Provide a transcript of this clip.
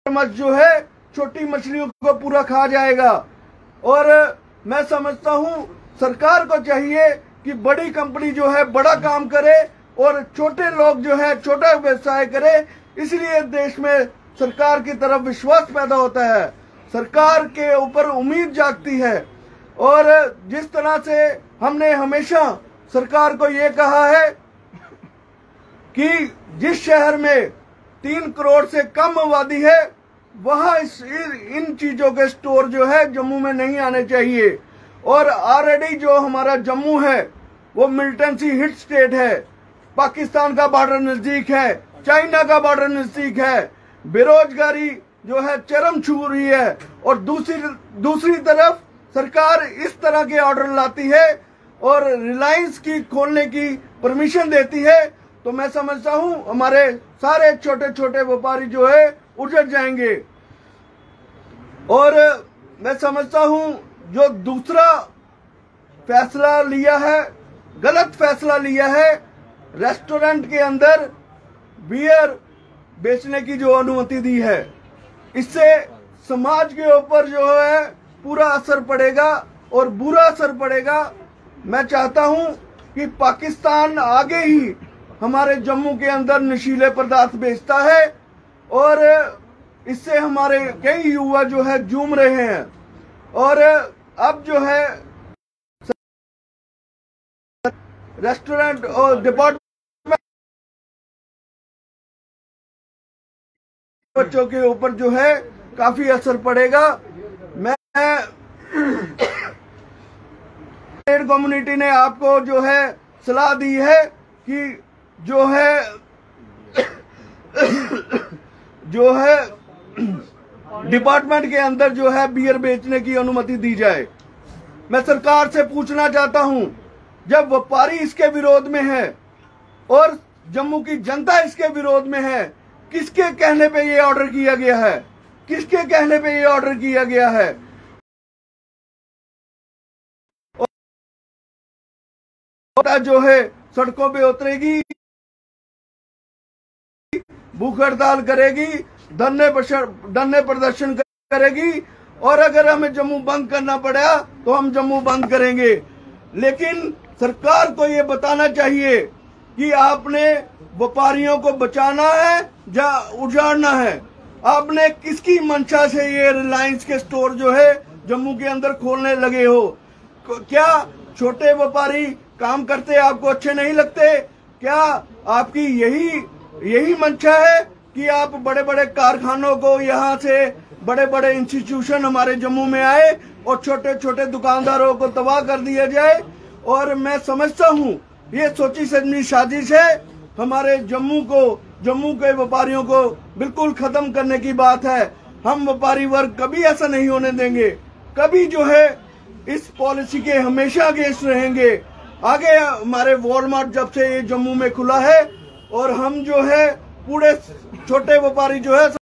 मगरमच्छ जो है छोटी मछलियों को पूरा खा जाएगा। और मैं समझता हूं सरकार को चाहिए कि बड़ी कंपनी जो है बड़ा काम करे और छोटे लोग जो है छोटा व्यवसाय करे। इसलिए देश में सरकार की तरफ विश्वास पैदा होता है, सरकार के ऊपर उम्मीद जागती है। और जिस तरह से हमने हमेशा सरकार को ये कहा है कि जिस शहर में 3 करोड़ से कम आबादी है वहां इन चीजों के स्टोर जो है जम्मू में नहीं आने चाहिए। और ऑलरेडी जो हमारा जम्मू है वो मिलिटेंसी हिट स्टेट है, पाकिस्तान का बॉर्डर नजदीक है, चाइना का बॉर्डर नजदीक है, बेरोजगारी जो है चरम छू रही है। और दूसरी तरफ सरकार इस तरह के ऑर्डर लाती है और रिलायंस की खोलने की परमिशन देती है, तो मैं समझता हूं हमारे सारे छोटे छोटे व्यापारी जो है उजड़ जाएंगे। और मैं समझता हूं जो दूसरा फैसला लिया है, गलत फैसला लिया है, रेस्टोरेंट के अंदर बियर बेचने की जो अनुमति दी है, इससे समाज के ऊपर जो है पूरा असर पड़ेगा और बुरा असर पड़ेगा। मैं चाहता हूं कि पाकिस्तान आगे ही हमारे जम्मू के अंदर नशीले पदार्थ बेचता है और इससे हमारे कई युवा जो है जूम रहे हैं। और अब जो है रेस्टोरेंट और डिपार्टमेंट बच्चों के ऊपर जो है काफी असर पड़ेगा। मैं ट्रेड कम्युनिटी ने आपको जो है सलाह दी है कि जो है डिपार्टमेंट के अंदर जो है बियर बेचने की अनुमति दी जाए। मैं सरकार से पूछना चाहता हूं, जब व्यापारी इसके विरोध में है और जम्मू की जनता इसके विरोध में है, किसके कहने पे ये ऑर्डर किया गया है? किसके कहने पे ये ऑर्डर किया गया है? जो है सड़कों पे उतरेगी, भूख हड़ताल करेगी, धरने प्रदर्शन करेगी और अगर हमें जम्मू बंद करना पड़ा तो हम जम्मू बंद करेंगे। लेकिन सरकार को ये बताना चाहिए कि आपने व्यापारियों को बचाना है या उजाड़ना है। आपने किसकी मंशा से ये रिलायंस के स्टोर जो है जम्मू के अंदर खोलने लगे हो? क्या छोटे व्यापारी काम करते आपको अच्छे नहीं लगते? क्या आपकी यही मंशा है कि आप बड़े बड़े कारखानों को यहाँ से बड़े बड़े इंस्टीट्यूशन हमारे जम्मू में आए और छोटे छोटे दुकानदारों को तबाह कर दिया जाए? और मैं समझता हूँ ये सोची समझी साजिश है, हमारे जम्मू के व्यापारियों को बिल्कुल खत्म करने की बात है। हम व्यापारी वर्ग कभी ऐसा नहीं होने देंगे, कभी जो है इस पॉलिसी के हमेशा अगेंस्ट रहेंगे। आगे हमारे वॉलमार्ट जब से ये जम्मू में खुला है और हम जो है पूरे छोटे व्यापारी जो है